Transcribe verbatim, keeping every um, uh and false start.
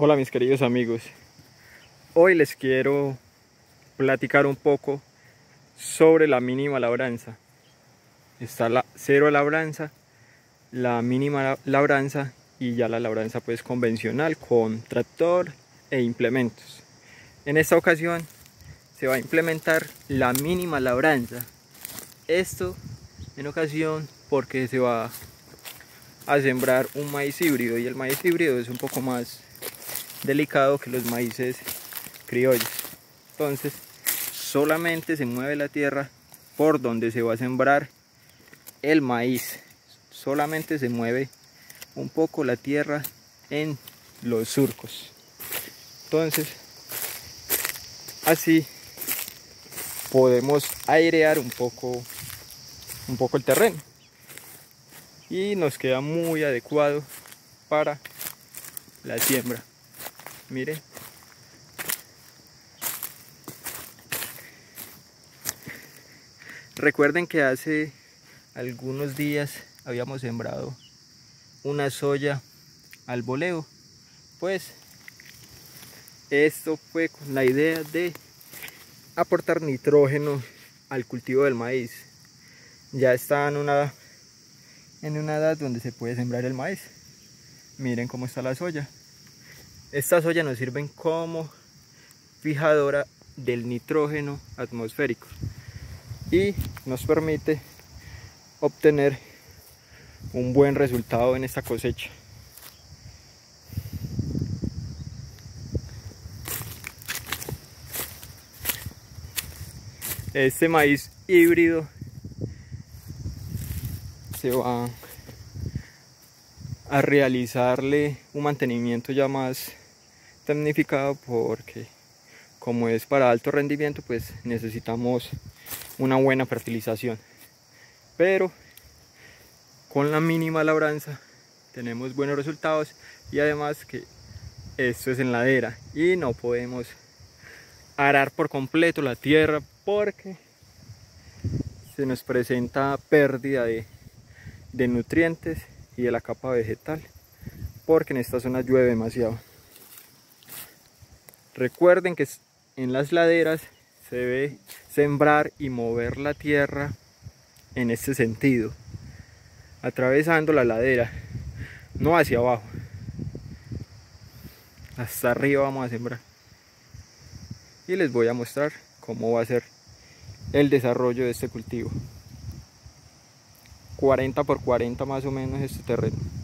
Hola mis queridos amigos, hoy les quiero platicar un poco sobre la mínima labranza. Está la cero labranza, la mínima labranza y ya la labranza pues convencional con tractor e implementos. En esta ocasión se va a implementar la mínima labranza. Esto en ocasión porque se va a sembrar un maíz híbrido, y el maíz híbrido es un poco más delicado que los maíces criollos. Entonces solamente se mueve la tierra por donde se va a sembrar el maíz. Solamente se mueve un poco la tierra en los surcos. Entonces así podemos airear un poco un poco el terreno y nos queda muy adecuado para la siembra. Miren, recuerden que hace algunos días habíamos sembrado una soya al boleo. Pues esto fue con la idea de aportar nitrógeno al cultivo del maíz. Ya está en una, en una edad donde se puede sembrar el maíz. Miren cómo está la soya. Esta soya nos sirve como fijadora del nitrógeno atmosférico y nos permite obtener un buen resultado en esta cosecha. Este maíz híbrido se va a realizarle un mantenimiento ya más tecnificado, porque como es para alto rendimiento pues necesitamos una buena fertilización, pero con la mínima labranza tenemos buenos resultados. Y además que esto es en ladera y no podemos arar por completo la tierra porque se nos presenta pérdida de, de nutrientes y de la capa vegetal, porque en esta zona llueve demasiado. Recuerden que en las laderas se debe sembrar y mover la tierra en este sentido, atravesando la ladera, no hacia abajo. Hasta arriba vamos a sembrar. Y les voy a mostrar cómo va a ser el desarrollo de este cultivo. cuarenta por cuarenta más o menos este terreno.